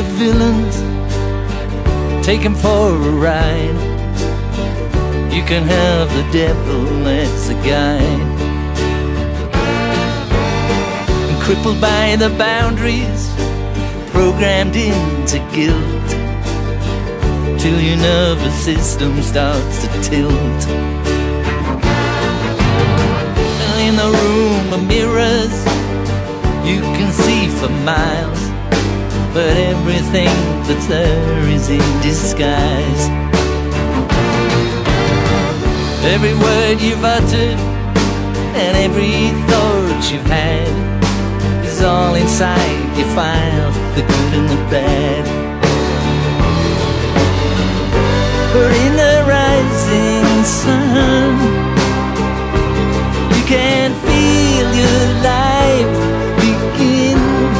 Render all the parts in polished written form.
the villains, take him for a ride. You can have the devil as a guide. And crippled by the boundaries, programmed into guilt, till your nervous system starts to tilt. In a room of mirrors, you can see for miles, but everything that's there is in disguise. Every word you've uttered and every thought you've had is all inside your file, the good and the bad. But in the rising sun, you can feel your life begin.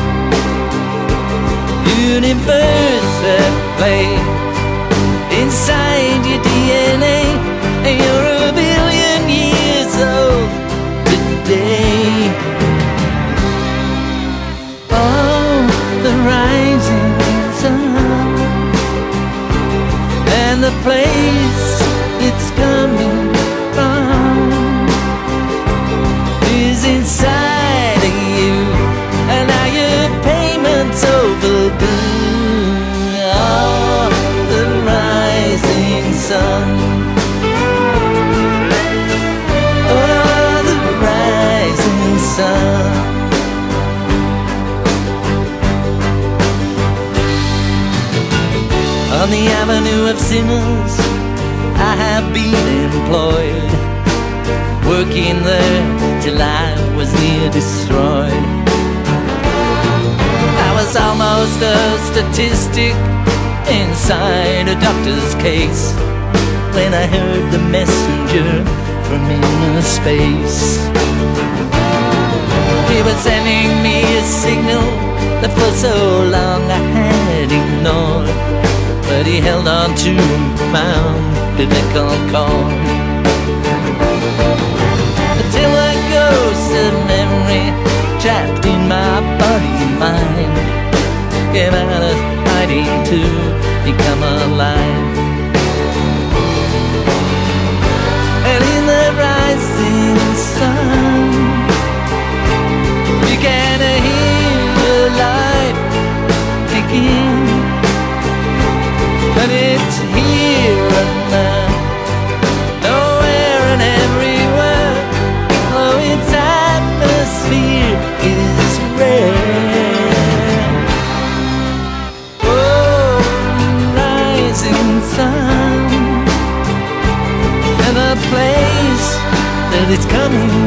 Universe at play inside your DNA, and you're a billion years old today. Oh, the rising sun, and the place it's coming from is inside of you, and now your payment's overdue. Oh, the rising sun. Oh, the rising sun. On the avenue of sinners, I have been employed, working there till I was near destroyed. I was almost a statistic inside a doctor's case when I heard the messenger from inner space. He was sending me a signal that for so long I had ignored, but he held on to my umbilical cord. Until a ghost of memory trapped in my body and mind came out of hiding to become alive. And in the rising sun, you can hear your life begin. But it's here and now, nowhere and everywhere. Oh, its atmosphere is rare. Oh, rising sun, and the place that it's coming